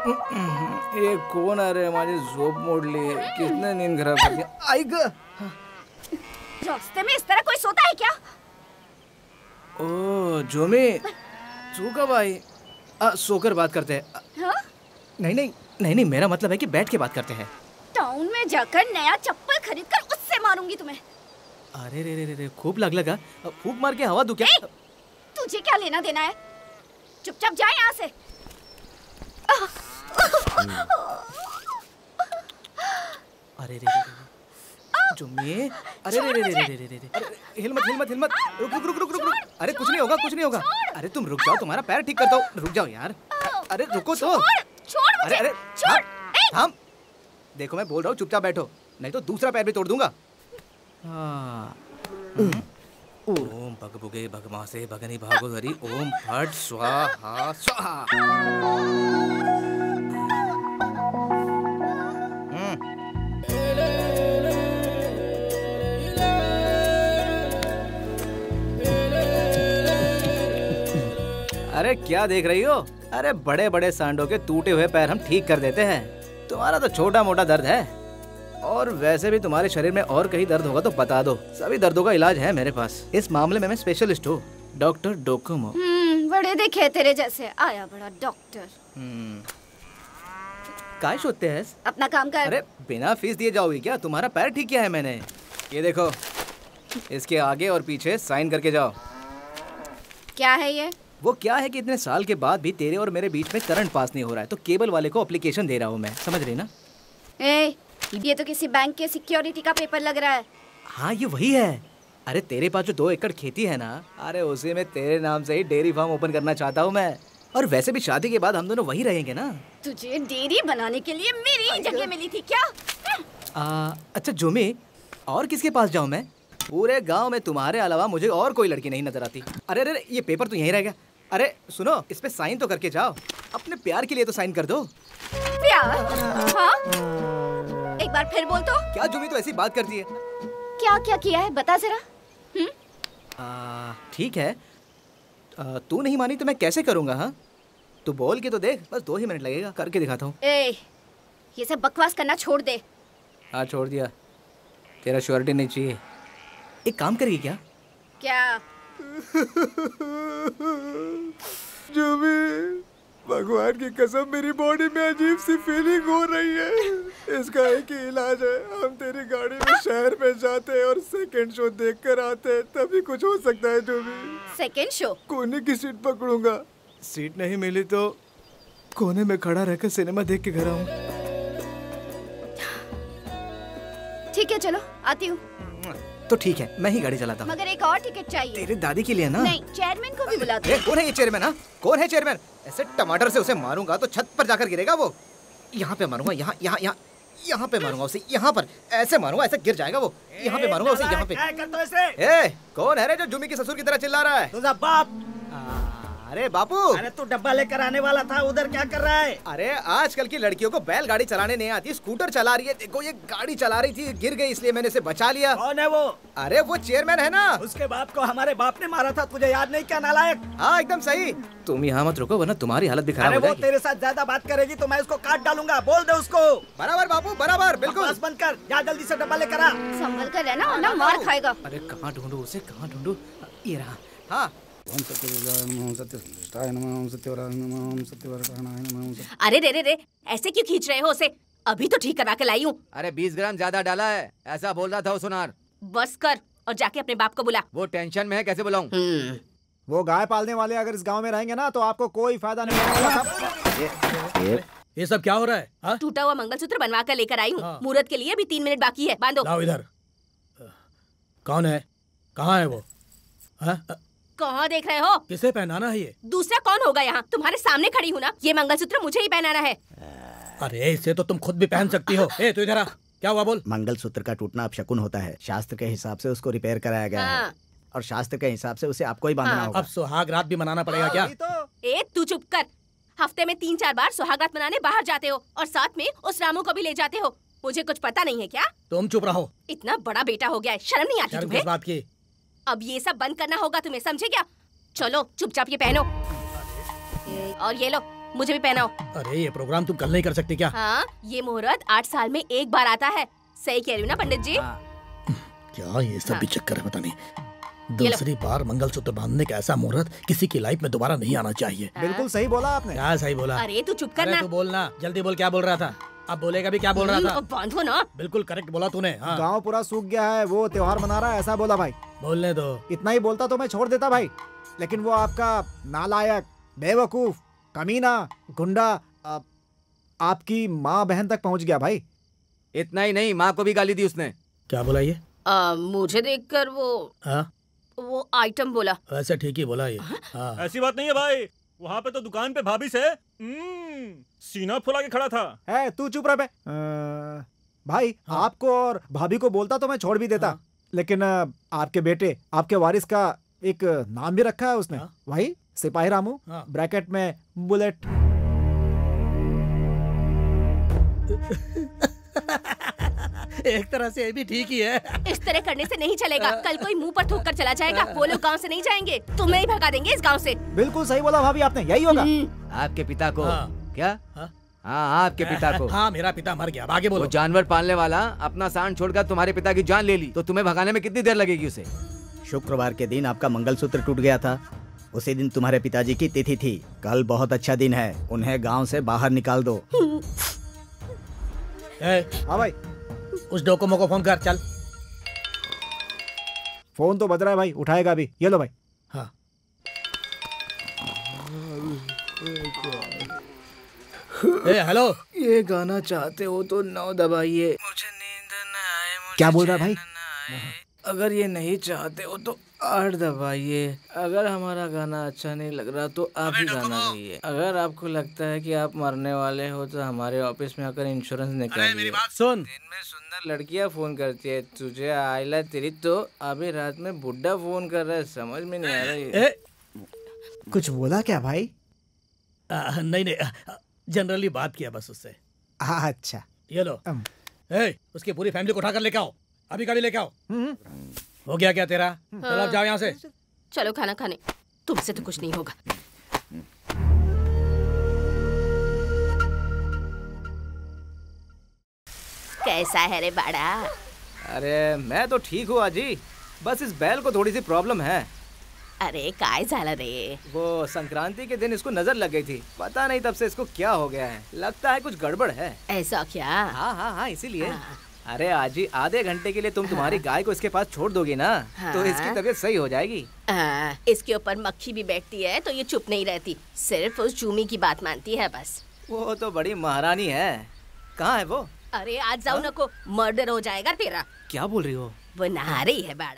ये कोण अरे माझी झोप मोडली, किसने नींद खराब कर दी? आई ग रास्ते में इस तरह कोई सोता है क्या? ओ जोमी, तू कब आई? सोकर बात करते हैं। हाँ? नहीं, मेरा मतलब है कि बैठ के बात करते हैं। टाउन में जाकर नया चप्पल खरीद कर उससे मारूंगी तुम्हें। अरे रे, खूब लगा। फूंक मार के हवा दूं क्या? तुझे क्या लेना देना है? चुपचाप जा यहाँ से। अरे रे जोमी, अरे रे, हिल मत, रुक। अरे कुछ नहीं होगा। अरे तुम रुक जाओ, तुम्हारा पैर ठीक करता हूँ। रुक जाओ यार। अरे रुको तो। छोड़ मुझे। अरे छोड़। हम देखो, मैं बोल रहा हूँ चुपचाप बैठो, नहीं तो दूसरा पैर भी तोड़ दूंगा। ओम भगभुगे भगमासे भगनी भागोदरी ओम फट स्वाहा स्वाहा। अरे क्या देख रही हो? अरे बड़े बड़े सांडों के टूटे हुए पैर हम ठीक कर देते हैं। तुम्हारा तो छोटा मोटा दर्द है, और वैसे भी तुम्हारे शरीर में और कहीं दर्द होगा तो बता दो, सभी दर्दों का इलाज है मेरे पास। इस मामले में मैं स्पेशलिस्ट हूँ, डॉक्टर डोकोमो। बड़े देखे तेरे जैसे आया बड़ा डॉक्टर। काय सोचते हैं? अपना काम कर। अरे बिना फीस दिए जाओगी क्या? तुम्हारा पैर ठीक किया है मैंने, ये देखो। इसके आगे और पीछे साइन करके जाओ। क्या है ये? वो क्या है कि इतने साल के बाद भी तेरे और मेरे बीच में करंट पास नहीं हो रहा है, तो केबल वाले को एप्लीकेशन दे रहा हूँ मैं, समझ रही ना? ये तो किसी बैंक के सिक्योरिटी का पेपर लग रहा है। हाँ ये वही है। अरे तेरे पास जो 2 एकड़ खेती है ना, अरे उसी में तेरे नाम से ही डेयरी फार्म ओपन करना चाहता हूँ मैं। और वैसे भी शादी के बाद हम दोनों वही रहेंगे ना। तुझे डेयरी बनाने के लिए मेरी जगह मिली थी क्या? अच्छा जोमी, और किसके पास जाऊँ मैं? पूरे गांव में तुम्हारे अलावा मुझे और कोई लड़की नहीं नजर आती। अरे ये पेपर तो यहीं रह गया। अरे सुनो, इस पे साइन तो करके जाओ। अपने प्यार के लिए तो साइन कर दो। प्यार? हाँ? एक बार फिर बोल तो। क्या जोमी तो ऐसी बात करती है? क्या किया है बता जरा। ठीक है, तू नहीं मानी तो मैं कैसे करूँगा? हाँ तू बोल के तो देख, बस 2 ही मिनट लगेगा, करके दिखाता हूँ। ये सब बकवास करना छोड़ दे। हाँ छोड़ दिया, तेरा श्योरिटी नहीं चाहिए। एक काम करेगी क्या? क्या? जो भी भगवान की कसम, मेरी बॉडी में अजीब सी फीलिंग हो रही है। इसका एक ही इलाज है, हम तेरी गाड़ी में शहर में जाते हैं और सेकंड शो देख कर आते हैं, तभी कुछ हो सकता है। जो भी सेकंड शो? कोने की सीट पकड़ूंगा, सीट नहीं मिली तो कोने में खड़ा रहकर सिनेमा देख के घर आऊंगा। ठीक है चलो आती हूँ। तो ठीक है, मैं ही गाड़ी चलाता हूँ। मगर एक और टिकट चाहिए। तेरे दादी के लिए ना? नहीं, चेयरमैन को भी बुलाते हैं। कौन है ये चेयरमैन? हाँ कौन है चेयरमैन? ऐसे टमाटर से उसे मारूंगा तो छत पर जाकर गिरेगा वो। यहाँ पे मारूंगा, यहाँ पे मारूंगा उसे, यहाँ पर ऐसे मारूंगा, ऐसे गिर जाएगा वो। यहाँ पे मारूंगा उसे, यहाँ पे। क्या करते हो इसे? कौन है रे जो जुम्मी के ससुर की तरह चिल्ला रहा है? तुझा बाप। अरे बापू, अरे तू डब्बा लेकर आने वाला था, उधर क्या कर रहा है? अरे आजकल की लड़कियों को बैलगाड़ी चलाने नहीं आती, स्कूटर चला रही है। देखो ये गाड़ी चला रही थी, गिर गई, इसलिए मैंने इसे बचा लिया। कौन है वो? अरे वो चेयरमैन है ना। उसके बाप को हमारे बाप ने मारा था, तुझे याद नहीं क्या नालायक? हाँ एकदम सही। तुम यहाँ मत रुको वरना तुम्हारी हालत भी खराब हो जाएगी। वो तेरे साथ ज्यादा बात करेगी तो मैं उसको काट डालूंगा, बोल दे उसको। बराबर बापू, बराबर, बिल्कुल। बस बंद कर, जा जल्दी से डब्बा लेकर आ। संभल कर रहना वरना मार खाएगा। अरे कहाँ ढूंढूं उसे, कहाँ ढूंढूं? ये रहा। हाँ अरे रे ऐसे क्यों खींच रहे हो उसे? अभी तो ठीक करा के लाई हूँ। अरे 20 ग्राम ज्यादा डाला है, ऐसा बोल रहा था वो सुनार। बस कर और जाके अपने बाप को बुला। वो टेंशन में है, कैसे बुलाऊं? वो गाय पालने वाले अगर इस गांव में रहेंगे ना तो आपको कोई फायदा नहीं होगा। ये सब क्या हो रहा है? टूटा हुआ मंगलसूत्र बनवा कर लेकर आई हूँ। मुहूर्त के लिए अभी 3 मिनट बाकी है, बांधो। लाओ इधर। कौन है? कहाँ है वो? कहाँ देख रहे हो? किसे पहनाना है ये? दूसरा कौन होगा यहाँ? तुम्हारे सामने खड़ी हूँ ना। ये मंगलसूत्र मुझे ही पहनाना है। अरे इसे तो तुम खुद भी पहन सकती हो। तू इधर आ, क्या हुआ बोल? मंगलसूत्र का टूटना अपशकुन होता है, शास्त्र के हिसाब से उसको रिपेयर कराया गया है और शास्त्र के हिसाब से उसे आपको ही बांधना होगा। अब सुहाग रात भी मनाना पड़ेगा क्या? तू चुप कर। हफ्ते में 3-4 बार सुहाग रात मनाने बाहर जाते हो और साथ में उस रामू को भी ले जाते हो। मुझे कुछ पता नहीं है क्या? तुम चुप रहो। इतना बड़ा बेटा हो गया है, शर्म नहीं आती तुम्हें? किस बात की? अब ये सब बंद करना होगा तुम्हें, समझे क्या? चलो चुपचाप ये पहनो और ये लो मुझे भी पहनाओ। अरे ये प्रोग्राम तुम कल नहीं कर सकती क्या? हाँ, ये मुहूर्त 8 साल में एक बार आता है। सही कह रही हूँ ना पंडित जी? क्या ये सब भी चक्कर है पता नहीं। ये लो। दूसरी बार मंगलसूत्र बांधने का ऐसा मुहूर्त किसी की लाइफ में दोबारा नहीं आना चाहिए। बिल्कुल सही बोला आपने। क्या सही बोला? अरे तू चुप कर अरे ना। तू बोलना, जल्दी बोल, क्या बोल रहा था? अब बोलेगा भी, क्या बोल रहा था? अब बांधो ना। बिल्कुल करेक्ट बोला तूने। हाँ। गांव पूरा सूख गया है, वो त्योहार मना रहा है, ऐसा बोला भाई। बोलने दो। इतना ही बोलता तो मैं छोड़ देता भाई, लेकिन वो आपका नालायक, बेवकूफ, कमीना, गुंडा आपकी माँ बहन तक पहुँच गया भाई। इतना ही नहीं, माँ को भी गाली दी उसने। क्या बोला ये? मुझे देखकर वो आइटम बोला। वैसे ठीक ही बोला ये। हाँ। ऐसी बात नहीं है भाई, वहाँ पे तो दुकान पे भाभी से सीना फुला के खड़ा था। है तू चुप रह बे। भाई हाँ। आपको और भाभी को बोलता तो मैं छोड़ भी देता, हाँ। लेकिन आपके बेटे, आपके वारिस का एक नाम भी रखा है उसने। हाँ। वही सिपाही रामू, हाँ। ब्रैकेट में बुलेट। एक तरह से ये भी ठीक ही है। इस तरह करने से नहीं चलेगा। कल कोई मुंह पर थूक कर चला जाएगा। वो लोग गांव से नहीं जाएंगे, तुम्हें ही भगा देंगे इस गांव से। बिल्कुल सही बोला भाभी आपने, यही होगा। आपके पिता को? हाँ। क्या? हाँ? हाँ, आपके पिता को। हाँ, मेरा पिता मर गया। अब आगे वो बोलो। जानवर पालने वाला अपना सांड छोड़कर तुम्हारे पिता की जान ले ली, तो तुम्हें भगाने में कितनी देर लगेगी उसे? शुक्रवार के दिन आपका मंगलसूत्र टूट गया था, उसी दिन तुम्हारे पिताजी की तिथि थी। कल बहुत अच्छा दिन है, उन्हें गांव से बाहर निकाल दो। हाँ भाई, उस डोकोमो को फोन कर, चल। फोन तो बज रहा है भाई, उठाएगा अभी। ये लो भाई। हाँ। हेलो। ये गाना चाहते हो तो 9 दबाइए। मुझे नींद न आए, मुझे क्या बोल रहा है भाई? चैन न आए। अगर ये नहीं चाहते हो तो 8 दबाइए। अगर हमारा गाना अच्छा नहीं लग रहा तो आप ही गाना गाइए। अगर आपको लगता है कि आप मरने वाले हो तो हमारे ऑफिस में आकर इंश्योरेंस निकालिए। सुन, दिन में सुंदर लड़कियां फोन करती है, तुझे आइला तेरी तो अभी रात में बुड्ढा फोन कर रहा है, समझ में नहीं आ रहा है। कुछ बोला क्या भाई? नहीं, जनरली बात किया बस उससे। अच्छा। ये लो। उसकी पूरी फैमिली को उठाकर लेके आओ, अभी कभी लेके आओ। हो गया क्या तेरा? चलो अब जाओ यहाँ से। चलो खाना खाने। तुमसे तो कुछ नहीं होगा। कैसा है रे बड़ा? अरे मैं तो ठीक हूँ आजी, बस इस बैल को थोड़ी सी प्रॉब्लम है। अरे काय झाला रे? वो संक्रांति के दिन इसको नजर लग गई थी, पता नहीं तब से इसको क्या हो गया है। लगता है कुछ गड़बड़ है। ऐसा क्या? हाँ हाँ हाँ, इसीलिए। अरे आजी, आधे घंटे के लिए तुम तुम्हारी गाय को इसके पास छोड़ दोगी ना, तो इसकी तबीयत सही हो जाएगी। इसके ऊपर मक्खी भी बैठती है तो ये चुप नहीं रहती, सिर्फ उस चूमी की बात मानती है बस। वो तो बड़ी महारानी है। कहाँ है वो? अरे आज जाओ नको, मर्डर हो जाएगा तेरा। क्या बोल रही हो? वो नहा रही है बाड़ा।